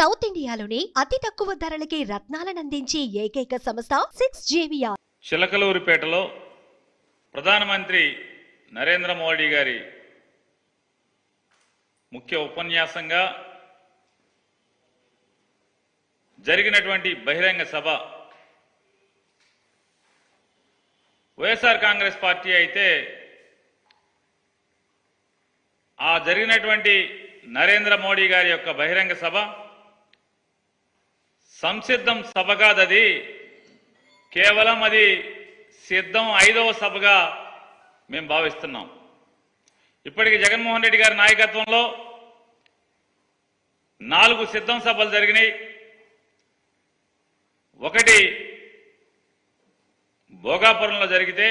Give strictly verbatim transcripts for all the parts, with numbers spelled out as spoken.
South ఇండియాలోనే అతి తక్కువ ధరలకి రత్నాలను అందించే ఏకైక సంస్థ సిక్స్ జేవిఆర్. చిలకలూరిపేటలో ప్రధానమంత్రి నరేంద్ర మోడీ గారి ముఖ్య ఉపన్యాసంగా జరిగినటువంటి బహిరంగ సభ వైఎస్ఆర్ కాంగ్రెస్ పార్టీ అయితే ఆ జరిగినటువంటి నరేంద్ర మోడీ గారి యొక్క బహిరంగ సభ సంసిద్ధం సభ కాదది, కేవలం అది సిద్ధం ఐదవ సభగా మేము భావిస్తున్నాం. ఇప్పటికి జగన్మోహన్ రెడ్డి గారి నాయకత్వంలో నాలుగు సిద్ధం సభలు జరిగినాయి. ఒకటి భోగాపురంలో జరిగితే,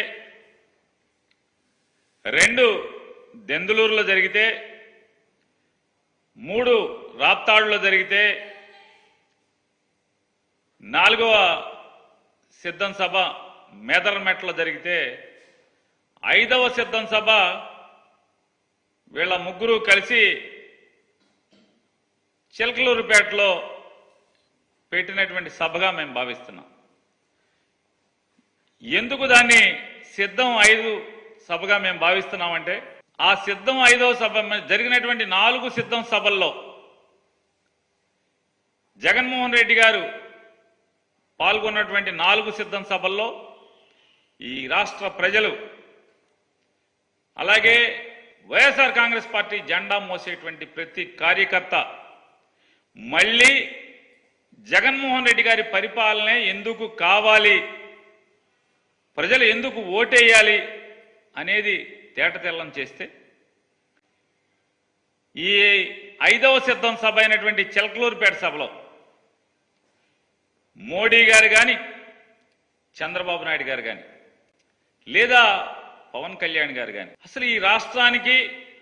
రెండు దెందులూరులో జరిగితే, మూడు రాప్తాడులో జరిగితే, నాలుగవ సిద్ధం సభ మేదరమెట్లో జరిగితే, ఐదవ సిద్ధం సభ వీళ్ళ ముగ్గురు కలిసి చిలకలూరుపేటలో పెట్టినటువంటి సభగా మేము భావిస్తున్నాం. ఎందుకు దాన్ని సిద్ధం ఐదు సభగా మేము భావిస్తున్నామంటే, ఆ సిద్ధం ఐదవ సభ జరిగినటువంటి నాలుగు సిద్ధం సభల్లో జగన్మోహన్ రెడ్డి గారు పాల్గొన్నటువంటి నాలుగు సిద్ధం సభల్లో ఈ రాష్ట్ర ప్రజలు, అలాగే వైఎస్ఆర్ కాంగ్రెస్ పార్టీ జెండా మోసేటువంటి ప్రతి కార్యకర్త మళ్ళీ జగన్మోహన్ రెడ్డి గారి పరిపాలనే ఎందుకు కావాలి, ప్రజలు ఎందుకు ఓటేయాలి అనేది తేటతెల్లం చేస్తే, ఈ ఐదవ సిద్ధం సభ అయినటువంటి చిలకలూరుపేట సభలో మోడీ గారు కానీ, చంద్రబాబు నాయుడు గారు కానీ, లేదా పవన్ కళ్యాణ్ గారు కానీ అసలు ఈ రాష్ట్రానికి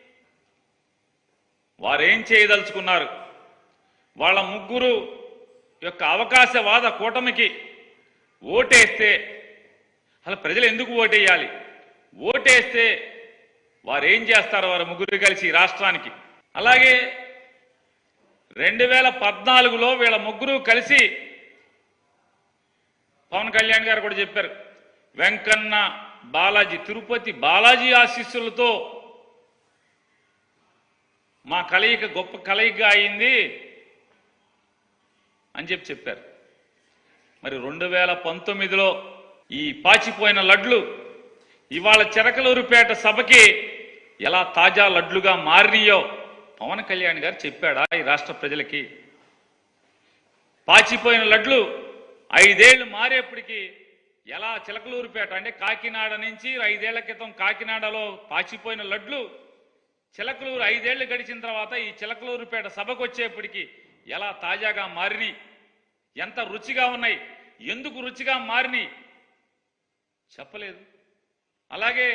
వారేం చేయదలుచుకున్నారు, వాళ్ళ ముగ్గురు యొక్క అవకాశవాద కూటమికి ఓటేస్తే అసలు ప్రజలు ఎందుకు ఓటేయాలి, ఓటేస్తే వారు ఏం చేస్తారు వారు ముగ్గురు కలిసి ఈ రాష్ట్రానికి. అలాగే రెండు వేల పద్నాలుగులో వీళ్ళ ముగ్గురు కలిసి పవన్ కళ్యాణ్ గారు కూడా చెప్పారు, వెంకన్న బాలాజీ తిరుపతి బాలాజీ ఆశీస్సులతో మా కలయిక గొప్ప కలయికగా అయింది అని చెప్పి చెప్పారు. మరి రెండు వేల పంతొమ్మిదిలో ఈ పాచిపోయిన లడ్లు ఇవాళ చిలకలూరుపేట సభకి ఎలా తాజా లడ్లుగా మారినాయో పవన్ కళ్యాణ్ గారు చెప్పాడా ఈ రాష్ట్ర ప్రజలకి? పాచిపోయిన లడ్లు ఐదేళ్లు మారేప్పటికీ ఎలా చిలకలూరుపేట అంటే కాకినాడ నుంచి ఐదేళ్ల క్రితం కాకినాడలో పాచిపోయిన లడ్లు చిలకలూరు ఐదేళ్లు గడిచిన తర్వాత ఈ చిలకలూరుపేట సభకు వచ్చేప్పటికీ ఎలా తాజాగా మారినాయి, ఎంత రుచిగా ఉన్నాయి, ఎందుకు రుచిగా మారినాయి చెప్పలేదు. అలాగే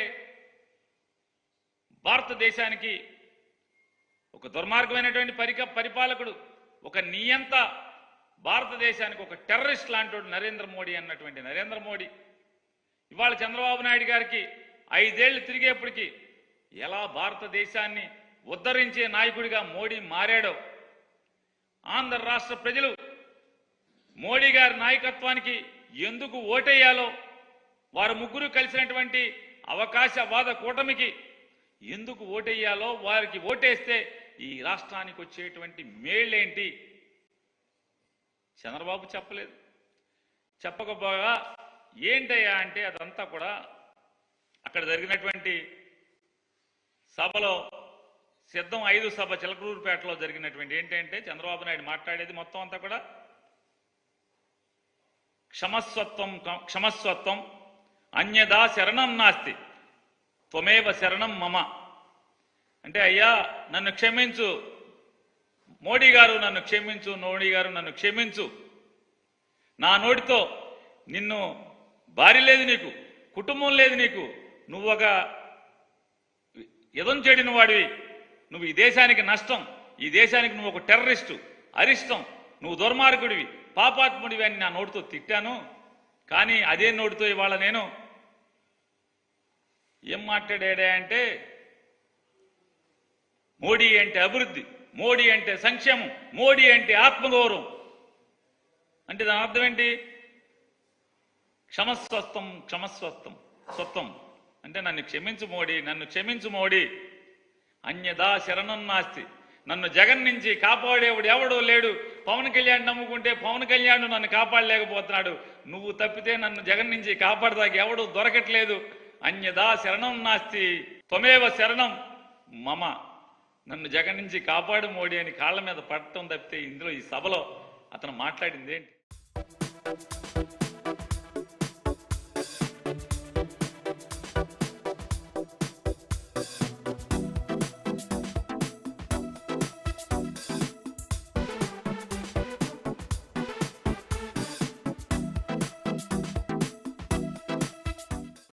భారతదేశానికి ఒక దుర్మార్గమైనటువంటి పరిక పరిపాలకుడు, ఒక నియంత, భారతదేశానికి ఒక టెర్రరిస్ట్ లాంటి నరేంద్ర మోడీ అన్నటువంటి నరేంద్ర మోడీ ఇవాళ చంద్రబాబు నాయుడు గారికి ఐదేళ్లు తిరిగేప్పటికీ ఎలా భారతదేశాన్ని ఉద్ధరించే నాయకుడిగా మోడీ మారాడో, ఆంధ్ర రాష్ట్ర ప్రజలు మోడీ గారి నాయకత్వానికి ఎందుకు ఓటేయాలో, వారు ముగ్గురు కలిసినటువంటి అవకాశవాద కూటమికి ఎందుకు ఓటేయాలో, వారికి ఓటేస్తే ఈ రాష్ట్రానికి వచ్చేటువంటి మేళ్ళేంటి చంద్రబాబు చెప్పలేదు. చెప్పకపోగా ఏంటయ్యా అంటే అదంతా కూడా అక్కడ జరిగినటువంటి సభలో సిద్ధం ఐదు సభ చిలకలూరుపేటలో జరిగినటువంటి ఏంటంటే చంద్రబాబు నాయుడు మాట్లాడేది మొత్తం అంతా కూడా క్షమస్వత్వం క్షమస్వత్వం అన్యదా శరణం నాస్తి త్వమేవ శరణం మమ అంటే, అయ్యా నన్ను క్షమించు, మోడీ గారు నన్ను క్షమించు, మోడీ గారు నన్ను క్షమించు, నా నోటితో నిన్ను భార్య లేదు నీకు, కుటుంబం లేదు నీకు, నువ్వు ఒక ఎదం చెడిన వాడివి, నువ్వు ఈ దేశానికి నష్టం, ఈ దేశానికి నువ్వు ఒక టెర్రరిస్టు, అరిష్టం, నువ్వు దుర్మార్గుడివి, పాపాత్ముడివి అని నా నోటితో తిట్టాను. కానీ అదే నోటితో ఇవాళ నేను ఏం మాట్లాడా అంటే, మోడీ అంటే అభివృద్ధి, మోడీ అంటే సంక్షేమం, మోడీ అంటే ఆత్మగౌరవం. అంటే దాని అర్థం ఏంటి? క్షమస్వస్థం క్షమస్వస్థం స్వత్వం అంటే నన్ను క్షమించు మోడీ, నన్ను క్షమించు మోడీ, అన్యదా శరణం నాస్తి. నన్ను జగన్ నుంచి కాపాడేవాడు ఎవడో లేడు. పవన్ కళ్యాణ్ నమ్ముకుంటే పవన్ కళ్యాణ్ నన్ను కాపాడలేకపోతున్నాడు. నువ్వు తప్పితే నన్ను జగన్ నుంచి కాపాడదాకా ఎవడు దొరకట్లేదు. అన్యదా శరణం నాస్తి త్వమేవ శరణం మమ. నన్ను జగన్ నుంచి కాపాడు మోడీ అని కాళ్ళ మీద పడటం తప్పితే ఇందులో ఈ సభలో అతను మాట్లాడింది ఏంటి?